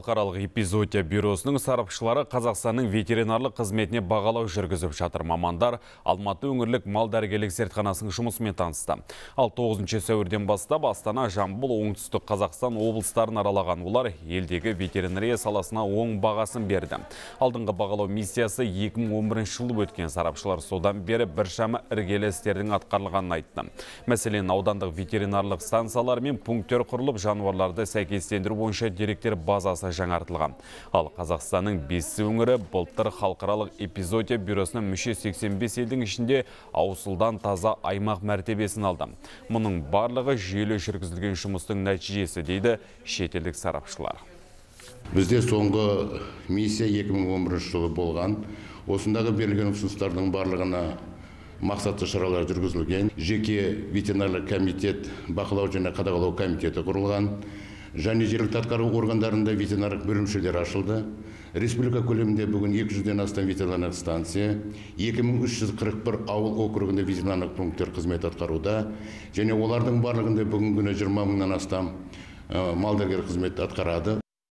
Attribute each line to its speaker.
Speaker 1: Халықаралық эпизодия бюросының сарапшылары Қазақстанның ветеринарлық қызметіне бағалау жүргізіп жатыр. Мамандар Алматы өңірлік мал дәрігерлік зертханасының жұмысымен танысты. Ал 9 сәуірден бастап Астана, Жамбыл, Оңтүстік Қазақстан облыстарын аралаған олар елдегі ветеринария саласына оң бағасын берді. Алдыңғы бағалау миссиясы 2011 жылы өткен. Сарапшылар содан бері біршама іргелі істердің атқарылғанын айтты. Мәселен, аудандық ветеринарлық станциялар мен пункттер құрылып, жануарларды сәйкестендіру бойынша деректер базасы жаңартылған. Ал Қазақстанның 5 өңірі былтыр халықаралық эпизодия бюросына мүше 85 елдің ішінде ауысылдан таза аймақ мәртебесін алды. Мұның барлығы жүйелі жүргізілген жұмыстың нәтижесі, дейді шетелдік сарапшылар.
Speaker 2: Бізде соңғы миссия 2011 жылы болған. Осындағы берілген ұсыныстардың барлығына мақсатты шаралар жүргізілген. Жеке ветеринарлық комитет, бақылау және қадағалау комитеті құрылған. Және жергілікті атқару органдарында ветеринарлық бөлімшелер ашылды. Республика көлемінде бүгін 200-ден астам ветеринарлық станция, 2341 ауыл округінде ветеринарлық пункттер қызмет атқаруда. Және олардың барлығында бүгінгі күні 20 мыңнан астам мал дәрігері қызмет атқарады.